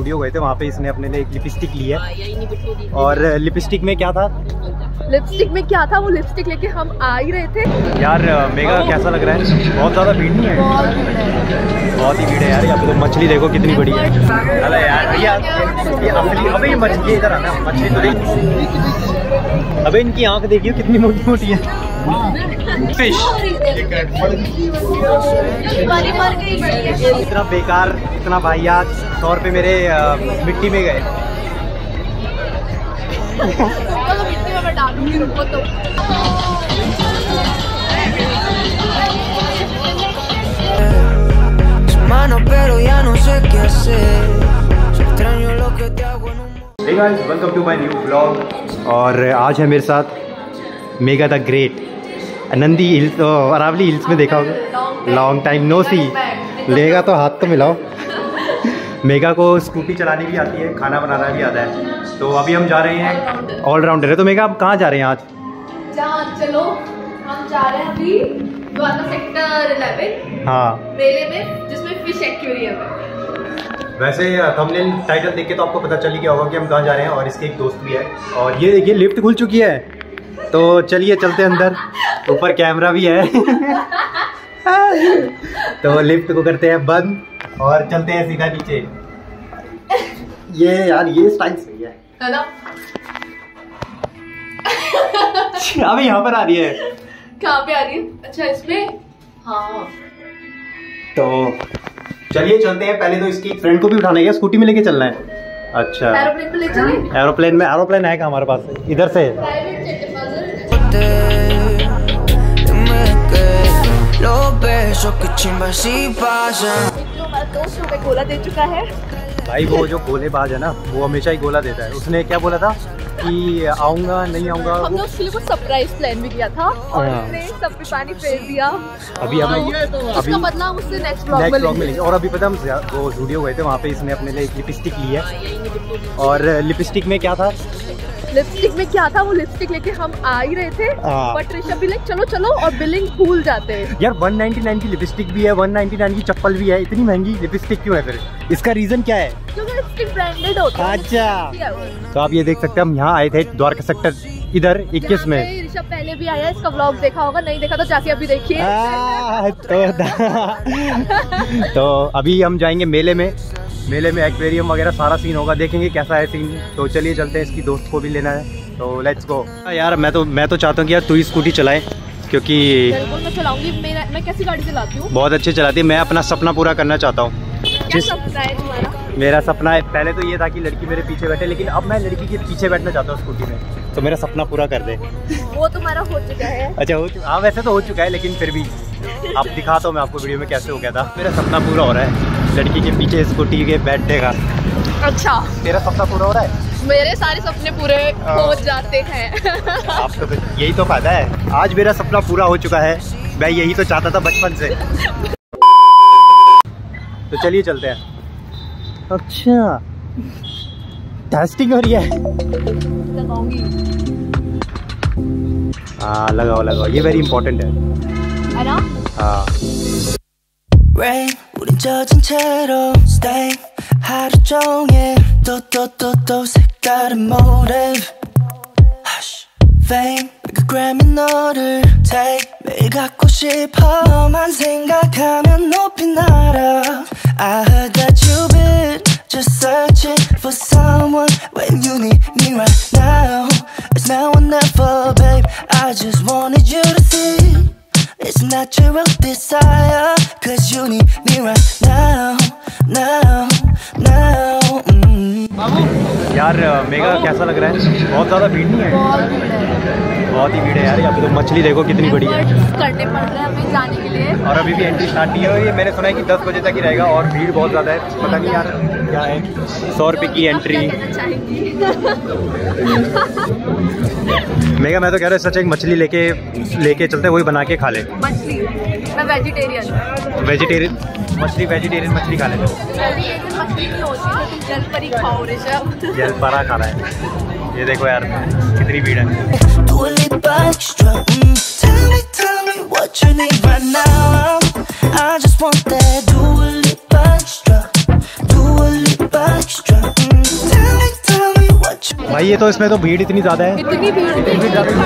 जूडियो गए थे, वहाँ पे इसने अपने लिए एक लिपस्टिक ली है। और लिपस्टिक में क्या था? वो लिपस्टिक लेके हम आ ही रहे थे। यार मेगा कैसा लग रहा है? बहुत ज़्यादा भीड़ नहीं है? बहुत ही भीड़ है यार। यहाँ पे तो मछली देखो कितनी बड़ी है। अरे यार भैया ये असली, अबे ये मछली इधर आना, मछली तो नहीं। अबे इनकी आँख देखिए कितनी मोटी मोटी है। फिश इतना बेकार, इतना वाहियात, 100 रुपये मेरे मिट्टी में गए। मिट्टी में मैं डालूंगी, रुको तो। Hey guys, welcome to my new vlog। और आज है मेरे साथ Mega the great. Nandi hills, Aravali hills में देखा होगा। Long time no see. लेगा तो हाथ तो मिलाओ। मेगा को स्कूटी चलानी भी आती है, खाना बनाना भी आता है। तो अभी हम जा रहे हैं, ऑलराउंडर है। तो मेगा आप कहाँ जा रहे हैं आज? चलो हम जा रहे हैं अभी द्वारका सेक्टर 11 हाँ मेले में, जिसमें फिश एक्वेरियम है। वैसे थंबनेल टाइटल देख के तो आपको पता चल ही गया होगा कि हम कहाँ जा रहे हैं। और इसके एक दोस्त भी है। और ये देखिए लिफ्ट खुल चुकी है, तो चलिए चलते हैं अंदर। ऊपर कैमरा भी है। तो लिफ्ट को करते हैं बंद और चलते हैं सीधा नीचे। ये यार ये स्टाइल सही है ना? अबे यहाँ पर आ रही है। कहाँ पे आ रही है? अच्छा इसमें। हाँ तो चलिए चलते हैं। पहले तो इसकी फ्रेंड को भी उठाना है, स्कूटी में लेके चलना है। अच्छा एरोप्लेन पे ले चलें? एरोप्लेन है क्या हमारे पास? इधर से गोला दे चुका है भाई। वो जो गोलेबाज है ना, वो हमेशा ही गोला देता है। उसने क्या बोला था कि आऊंगा नहीं आऊंगा। हमने उसके लिए कुछ सरप्राइज प्लान भी किया था और उसने सब पे पानी फेर दिया। अभी उसका बदला उससे नेक्स्ट व्लॉग में लेंगे। और अभी पता हम वो जूडियो गए थे, वहाँ पे इसने अपने लिए एक लिपस्टिक ली है। और लिपस्टिक में क्या था? वो लिपस्टिक लेके हम आ ही रहे थे, बट ऋषभ भी चलो और बिलिंग भूल जाते हैं। यार 199 की लिपस्टिक भी है, 199 की चप्पल भी है। इतनी महंगी लिपस्टिक क्यों है फिर? इसका रीजन क्या है? क्योंकि लिपस्टिक ब्रांडेड होता है। अच्छा तो आप ये देख सकते हैं, हम यहाँ आए थे द्वारका सेक्टर इधर 21 में। ऋषभ पहले भी आया, इसका व्लॉग देखा होगा, नहीं देखा तो जाके अभी देखिए। तो अभी हम जाएंगे मेले में एक्वेरियम वगैरह सारा सीन होगा, देखेंगे कैसा है सीन। तो चलिए चलते हैं, इसकी दोस्त को भी लेना है, तो लेट्स गो। यार मैं तो चाहता हूँ कि यार तू ही स्कूटी चलाए, क्योंकि बिल्कुल मैं चलाऊंगी। मैं कैसी गाड़ी चलाती हूँ? बहुत अच्छी चलाती है। मैं अपना सपना पूरा करना चाहता हूँ। क्या सपना है तुम्हारा? मेरा सपना है, पहले तो ये था कि लड़की मेरे पीछे बैठे, लेकिन अब मैं लड़की के पीछे बैठना चाहता हूँ स्कूटी में। तो मेरा सपना पूरा कर दे। वो तुम्हारा हो चुका है। अच्छा हो चुका? हाँ वैसे तो हो चुका है, लेकिन फिर भी आप दिखाता हूँ मैं आपको वीडियो में कैसे हो गया था। मेरा सपना पूरा हो रहा है लड़की के पीछे स्कूटी के बैठने का। अच्छा तेरा सपना पूरा हो रहा है? मेरे सारे सपने पूरे हो जाते हैं। आप तो यही तो फायदा है। आज मेरा सपना पूरा हो चुका है, मैं यही तो चाहता था बचपन से। तो चलिए चलते हैं। अच्छा टेस्टिंग हो रही है। हाँ लगाओ, ये वेरी इंपॉर्टेंट है ना? हाँ। Rain 우린 젖은 채로 stay 하루 종일 또 색다른 motive Hush Fame like a Grammy 너를 take 매일 갖고 싶어 너만 생각하면 높이 날아 I heard that you've been just searching for someone when you need me right now It's now or never babe I just wanted you to see It's natural desire Cause you need me right now यार Mega कैसा लग रहा है? बहुत ज़्यादा भीड़ नहीं है? बहुत ही भीड़ है यार। यहाँ पे तो मछली देखो कितनी बड़ी है। करने पड़ रहे हैं हमें जाने के लिए। और अभी भी एंट्री स्टार्ट नहीं है। ये मैंने सुना है कि 10 बजे तक ही रहेगा और भीड़ बहुत ज़्यादा है। पता नहीं यार क्या है। 100 रुपये की एंट्री। मेगा मैं तो कह रहा हूँ सच एक मछली लेके चलते, वही बना के खा ले। मछली मैं वेजिटेरियन मछली खा लेते। मछली नहीं होती तो तुम जलपरी खाओ ऋषभ। जलपरा खा रहा है। ये देखो यार कितनी भीड़ है। Tell me what you need right now I just want that Dua Lipa extra भाई ये तो इसमें तो भीड़ इतनी ज़्यादा है, इतनी भीड़ लेकिन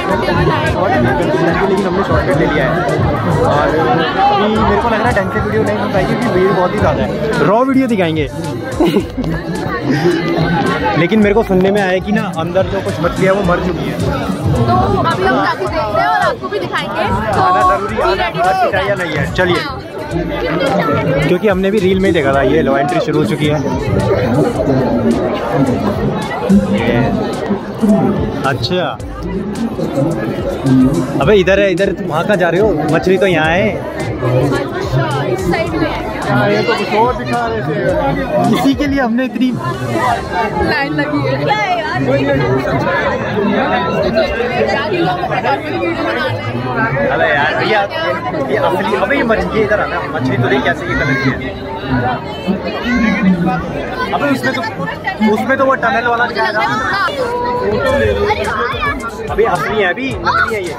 हमने शॉर्टकट ले लिया है। और अभी मेरे को लग रहा है ढंग से वीडियो नहीं बन पाएगी क्योंकि भीड़ बहुत ही ज़्यादा है। रॉ वीडियो दिखाएंगे लेकिन मेरे को सुनने में आया कि ना अंदर जो कुछ मछलियाँ वो मर चुकी है, तो अभी हम जाके देखते हैं और आपको भी दिखाएंगे। आना जरूरी है या नहीं है, चलिए। क्योंकि हमने भी रील में ही देखा था। ये लो एंट्री शुरू हो चुकी है। अच्छा अबे इधर है, इधर वहाँ कहाँ जा रहे हो? मछली तो यहाँ है। अच्छा इस साइड में है क्या? ये तो कुछ और दिखा रहे थे, इसी के लिए हमने इतनी लाइन लगी है। क्या है यार? अबे यार भैया ये असली, अबे ये मछली इधर आना, मछली तो नहीं कैसे ये कलर की है। अबे उसमें तो वो टनल वाला दिखाएगा। अभी असली है, अभी नकली है ये।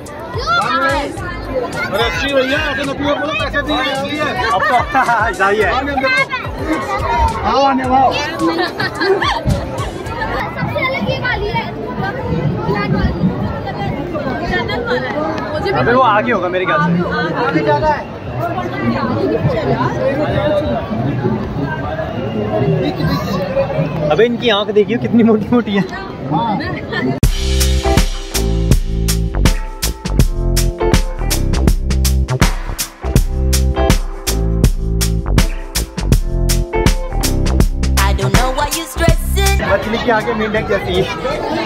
अरे अच्छी भैया पैसे दिए अब तो सही है। आओ आने वाओ। अबे वो आगे होगा मेरे ख्याल से। आगे जाना है। अबे इनकी आंख देखियो कितनी मोटी मोटी है। मछली की आगे मेंढक जैसी है।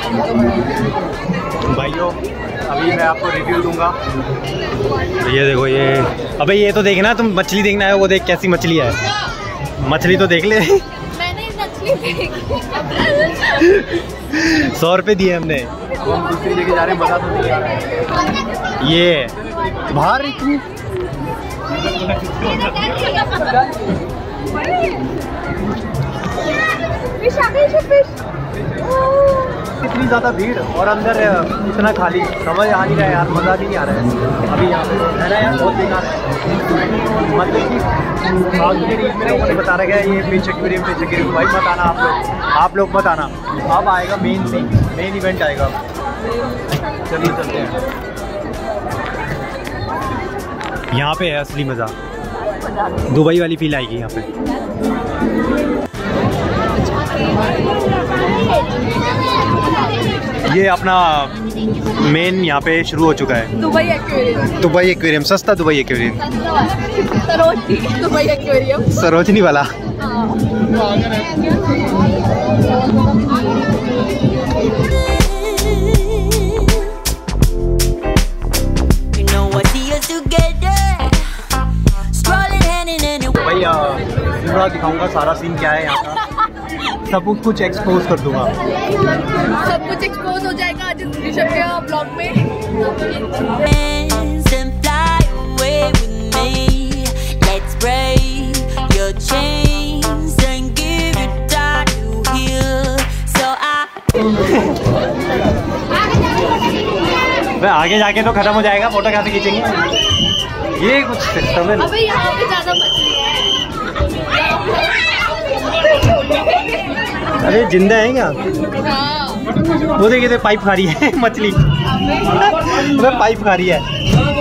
भाइयों अभी मैं आपको रिव्यू दूंगा। ये देखो ये, अबे ये तो देखना, तुम मछली देखना है वो देख कैसी मछली है। मछली तो देख ले। मैंने मछली देखी। 100 रुपये दिए हमने। हम दूसरी जगह जा रहे हैं, मजा तो नहीं आ रहा है। ये बाहर इतनी इतनी ज़्यादा भीड़ और अंदर इतना खाली, समझ आ नहीं रहा है यार, मज़ा भी नहीं आ रहा है अभी यहाँ पे, है ना यार? बहुत बेकार है। मतलब कि फालतू के रील में लोगों ने बता रखा है ये फिश एक्वेरियम भाई मत आना आप लोग मत आना। अब आएगा मेन इवेंट आएगा। चलिए चलते हैं, यहाँ पे है असली मज़ा, दुबई वाली फील आएगी यहाँ पे। ये अपना मेन यहाँ पे शुरू हो चुका है, दुबई एक्वेरियम, सस्ता Dubai aquarium, Dubai aquarium, Sarojini वाला। भैया दिखाऊंगा सारा सीन क्या है यहाँ का, सब कुछ एक्सपोज कर दूंगा। सब कुछ एक्सपोज हो जाएगा आज ऋषभ के ब्लॉग में। आगे जाके तो खत्म हो जाएगा, फोटो कैसे खींचेंगे? ये कुछ सिस्टम है। अबे यहाँ पे ज्यादा मछली है। अरे जिंदा है क्या? हाँ। वो देखिए पाइप खा रही है मछली। अबे पाइप खा रही है।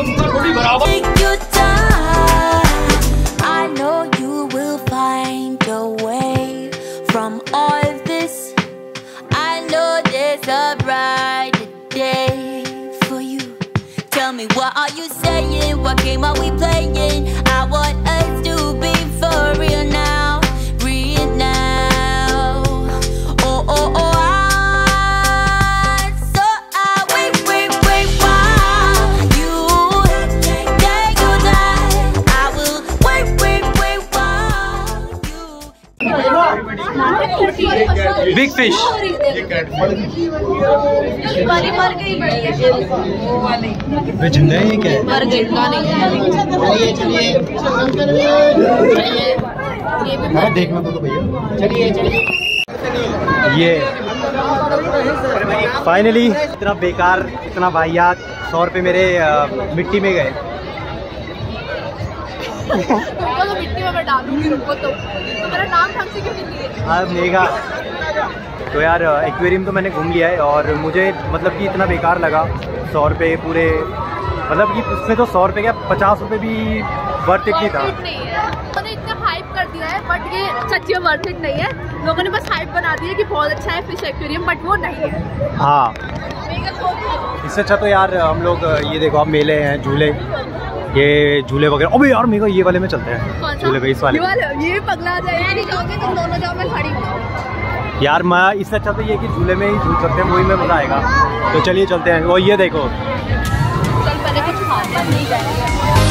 What are you saying? What game are we playing? I want us to be for real now, real now. Oh oh oh, so wait while you take your time. I will wait while you. Big fish. वाली मर गई, बड़ी है वो वाली। वे जिंदा है ये क्या है? मर गई, चलिए ये भी हाँ देखना तो भैया। चलिए ये फाइनली इतना बेकार, इतना वाहियात, 100 रुपये मेरे मिट्टी में गए। तो मिट्टी में मैं डालूंगी, रुको तो मेरा नाम ढंग से क्यों नहीं लिया? हाँ मेगा तो यार एक्वेरियम तो मैंने घूम लिया है और मुझे मतलब कि इतना बेकार लगा। 100 रुपये पूरे, मतलब कि उसमें तो 100 रुपये क्या 50 रुपये भी वर्थ इट नहीं था। मैंने इतना हाइप कर दिया है बट ये सच्ची में वर्थ इट नहीं है। लोगों ने बस हाइप बना दी है कि बहुत अच्छा है फिश एक्वेरियम, बट वो नहीं है। हाँ, इससे अच्छा तो यार हम लोग ये देखो आप मेले हैं, झूले, ये झूले वगैरह। अबे यार मेरे को ये वाले में चलते हैं झूले पे, इस वाले ये पगला जाए जाओगे तुम दोनों, जाओ मैं खड़ी हूँ यार। मैं इससे अच्छा तो ये कि झूले में ही झूल सकते हैं, वही में मज़ा आएगा। तो चलिए चलते हैं। वो ये देखो, चल पहले कुछ खाते हैं, नहीं जाएंगे।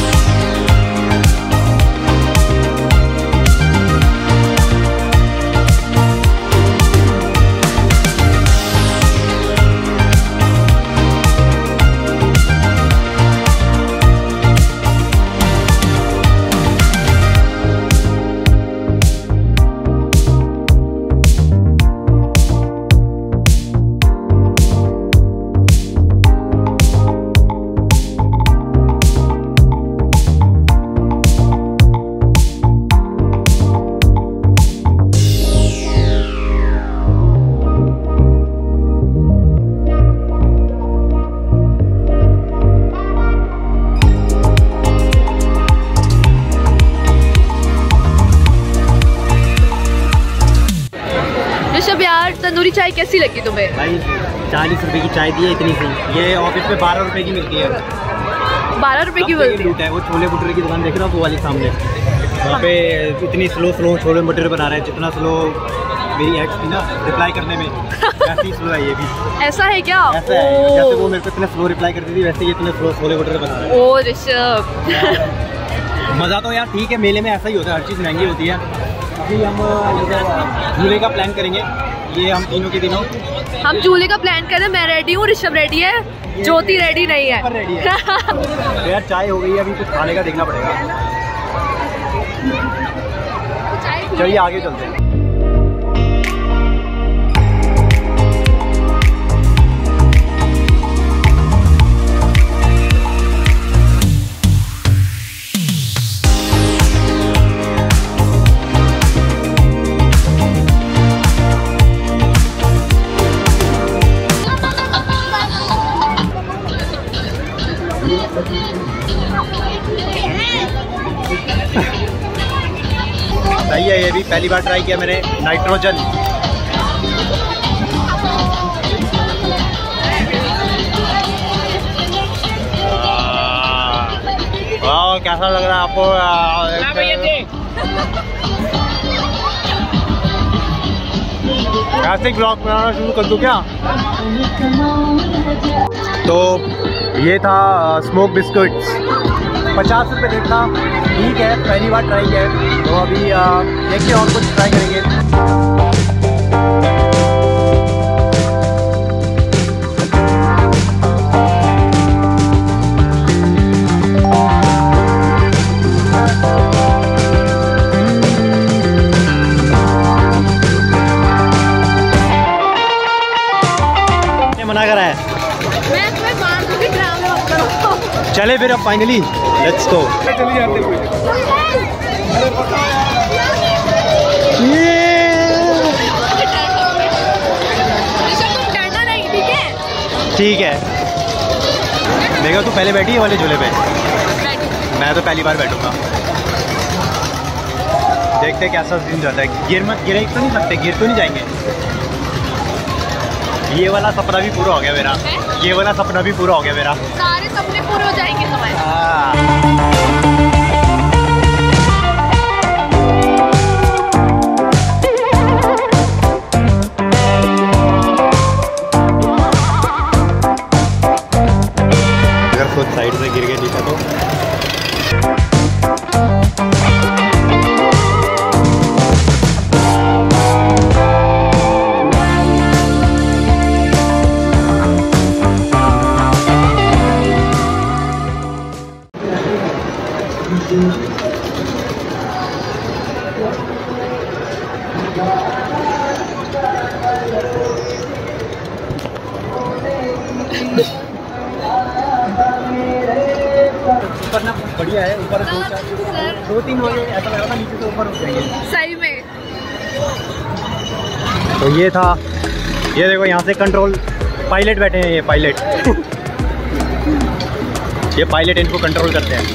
तंदूरी चाय कैसी लगी तुम्हें? भाई 40 रुपए की चाय दी है, इतनी सी। ये ऑफिस में 12 रुपए की मिलती है। 12 रुपए की मिलती है। वो छोले भटूरे की दुकान देख रहा हूँ वो वाली सामने, वहाँ पे इतनी स्लो छोले भटूरे बना रहे हैं। जितना स्लो मेरी एक्स थी ना रिप्लाई करने में, ऐसी स्लो है ये भी। ऐसा है क्या? ऐसा है, जैसे वो मेरे को इतने स्लो रिप्लाई करती थी वैसे ये इतने स्लो छोले भटूरे बना रहे हैं। ओ ऋषभ मज़ा तो यार ठीक है, मेले में ऐसा ही होता है, हर चीज़ महंगी होती है। अभी हम झूले का प्लान करेंगे, ये हम तीनों के दिनों हम झूले का प्लान कर रहे हैं। मैं रेडी हूँ, ऋषभ रेडी है, ज्योति रेडी नहीं है। तो यार चाय हो गई है, अभी कुछ खाने का देखना पड़ेगा। चलिए आगे चलते हैं। सही है, ये भी पहली बार ट्राई किया मैंने नाइट्रोजन। वाह कैसा लग रहा है आपको? क्लासिक ब्लॉग बनाना शुरू कर दूं क्या? तो ये था स्मोक बिस्कुट्स, 50 रुपये रेट था। ठीक है, पहली बार ट्राई किया है, तो अभी देखते हैं और कुछ ट्राई करेंगे। मना करा है, मैं तुम्हें मार दूंगी, ड्रामे मत करो। चले फिर अब फाइनली लेट्स गो। चली जाते हुए ठीक है। देखो तू पहले बैठी है वाले झूले पे, मैं तो पहली बार बैठूंगा। देखते कैसा सीन जाता है। गिर तो नहीं सकते, गिर तो नहीं जाएंगे। ये वाला सपना भी पूरा हो गया मेरा, ये वाला सपना भी पूरा हो गया मेरा। सारे सपने पूरे हो जाएंगे तुम्हारे। अगर खुद साइड से गिर गए नीचे तो करना बढ़िया है। ऊपर 2-3 हो गए, ऐसा लगा था नीचे से ऊपर हो जाएंगे। सही में। तो ये था ये देखो यहाँ से कंट्रोल पायलट बैठे हैं, ये पायलट ये पायलट इनको कंट्रोल करते हैं।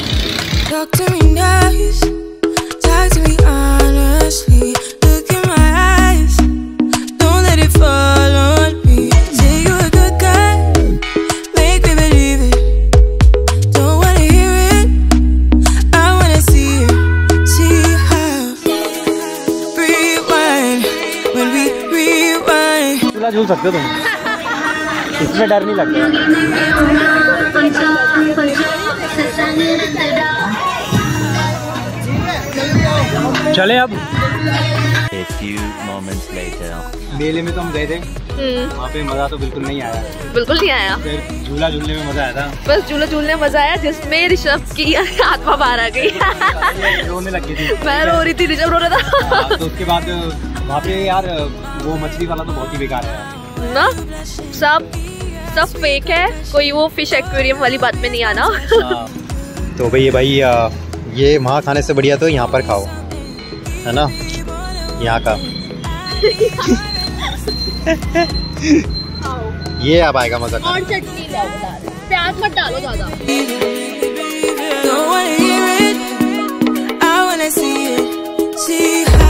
झूल सकते हो तुम, इसमें डर नहीं लगता। चले अब। मेले में तो हम गए थे, वहाँ पे मजा तो बिल्कुल नहीं आया। बिल्कुल नहीं आया। फिर झूला झूलने में मजा आया था। बस झूला झूलने में मजा आया जिसमें ऋषभ की आत्मा बाहर आ गई। रोने लगी थी। मैं रो रही थी, ऋषभ रो रहा था। तो उसके बाद वहाँ पे यार वो मछली वाला तो बहुत ही बेकार है ना, सब फेक है, कोई वो फिश एक्वेरियम वाली बात में नहीं आना। तो भाई ये वहाँ खाने से बढ़िया तो यहाँ पर खाओ, है ना, यहाँ का। ये अब आएगा मजा। और चटनी लाओ, प्याज मत डालो ज्यादा। Don't wanna hear it, I wanna see it, see how